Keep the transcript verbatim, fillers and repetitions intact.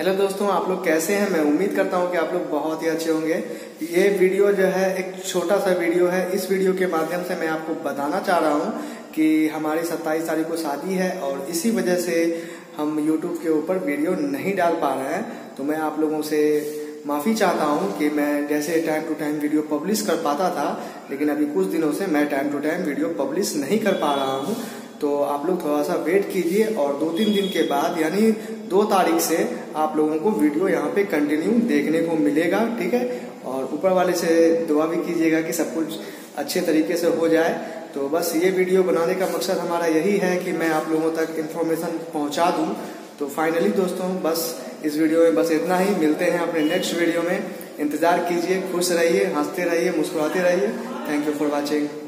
Hello दोस्तों, आप लोग कैसे हैं। मैं उम्मीद करता हूं कि आप लोग बहुत ही अच्छे होंगे। ये वीडियो जो है एक छोटा सा वीडियो है। इस वीडियो के माध्यम से मैं आपको बताना चाह रहा हूं कि हमारी सत्ताईस तारीख को शादी है और इसी वजह से हम यूट्यूब के ऊपर वीडियो नहीं डाल पा रहे हैं। तो मैं आप लोगों से माफ़ी चाहता हूं कि मैं जैसे time to time video publish कर पाता था, लेकिन अभी कुछ दिनों से मैं time to time video publish नहीं कर पा रहा हूं। तो आप लोग थोड़ा सा वेट कीजिए और दो तीन दिन के बाद यानी दो तारीख से आप लोगों को वीडियो यहाँ पे कंटिन्यू देखने को मिलेगा, ठीक है। और ऊपर वाले से दुआ भी कीजिएगा कि सब कुछ अच्छे तरीके से हो जाए। तो बस ये वीडियो बनाने का मकसद हमारा यही है कि मैं आप लोगों तक इन्फॉर्मेशन पहुँचा दूँ। तो फाइनली दोस्तों, बस इस वीडियो में बस इतना ही। मिलते हैं अपने नेक्स्ट वीडियो में। इंतजार कीजिए, खुश रहिए, हंसते रहिए, मुस्कुराते रहिए। Thank you for watching.